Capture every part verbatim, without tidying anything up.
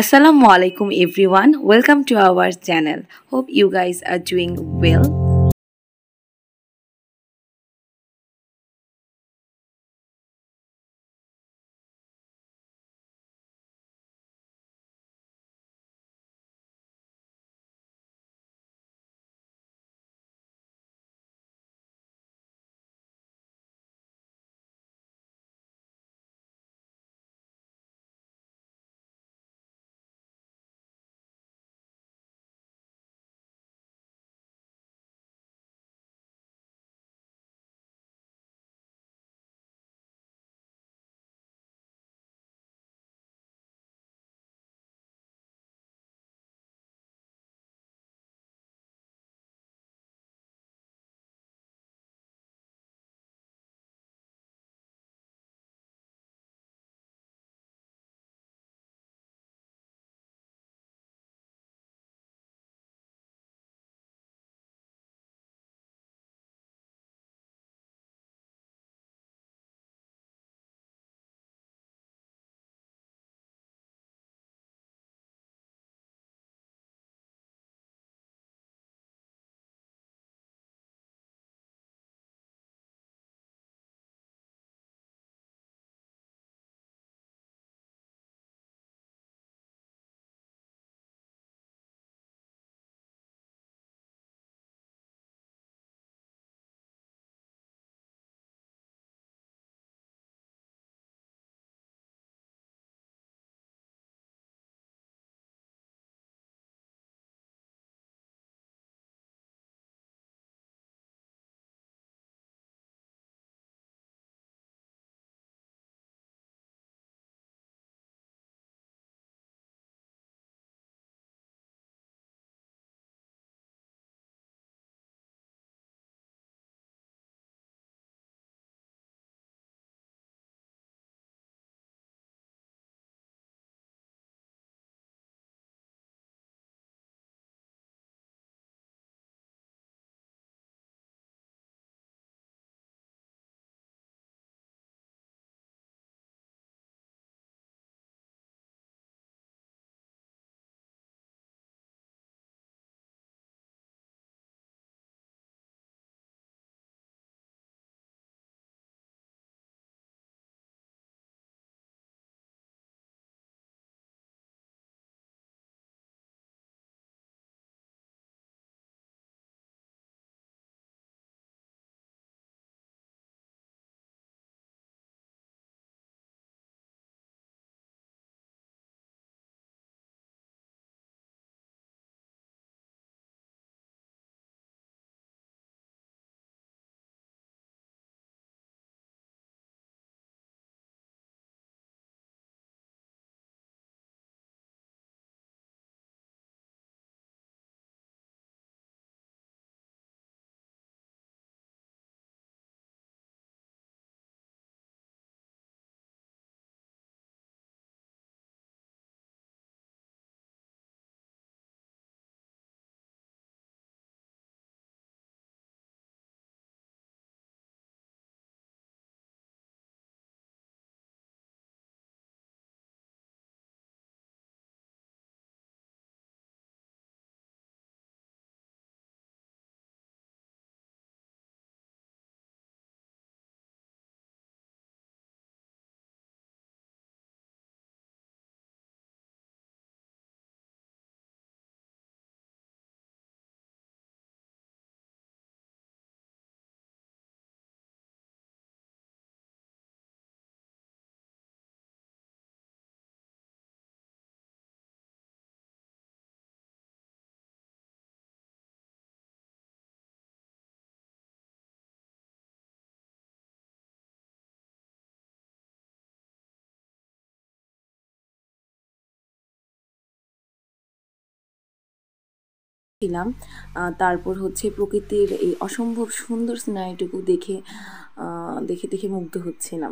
Assalamu alaikum everyone. Welcome to our channel. Hope you guys are doing well. ছিলাম আহ, তারপর হচ্ছে প্রকৃতির এই অসম্ভব সুন্দর সিনারিটুকু দেখে আহ, দেখে দেখে মুগ্ধ হচ্ছিলাম।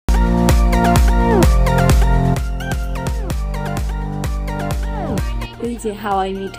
ওই যে হাওয়াই মিঠাই।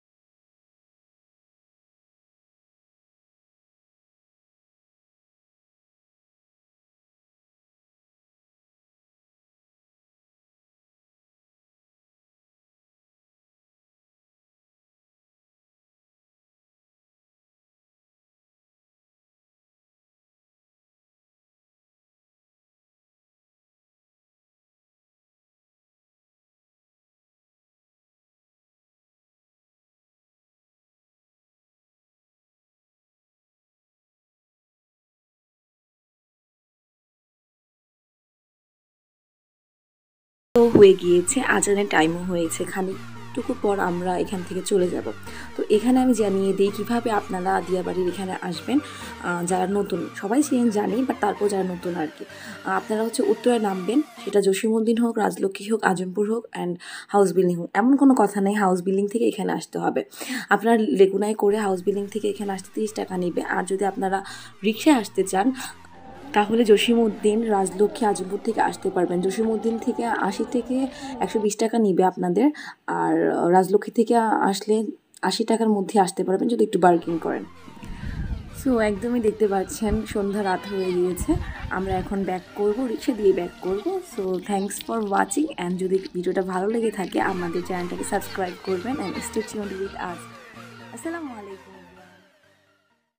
তো হয়ে গিয়েছে, আজানের টাইমও হয়েছে, খানিকটুকু পর আমরা এখান থেকে চলে যাব। তো এখানে আমি জানিয়ে দিই কীভাবে আপনারা দিয়াবাড়ির এখানে আসবেন। যারা নতুন সবাই সেন জানি, বাট তারপর যারা নতুন আর কি, আপনারা হচ্ছে উত্তরায় নামবেন, সেটা জসীমউদ্দিন হোক, রাজলক্ষ্মী হোক, আজমপুর হোক অ্যান্ড হাউস বিল্ডিং হোক, এমন কোনো কথা নেই হাউস বিল্ডিং থেকে এখানে আসতে হবে। আপনারা লেগুনায় করে হাউস বিল্ডিং থেকে এখানে আসতে তিরিশ টাকা নেবে। আর যদি আপনারা রিক্সায় আসতে চান তাহলে জসীমউদ্দিন, রাজলক্ষ্মী, আজমপুর থেকে আসতে পারবেন। জসীমউদ্দিন থেকে আশি থেকে একশো বিশ টাকা নিবে আপনাদের, আর রাজলক্ষ্মী থেকে আসলে আশি টাকার মধ্যে আসতে পারবেন যদি একটু বার্গেন করেন। সো একদমই দেখতে পাচ্ছেন সন্ধ্যা রাত হয়ে গিয়েছে, আমরা এখন ব্যাক করব, রিক্সা দিয়ে ব্যাক করব। So thanks for watching, and যদি ভিডিওটা ভালো লেগে থাকে আমাদের চ্যানেলটাকে সাবস্ক্রাইব করবেন and stay tuned with us. আসসালামু আলাইকুম।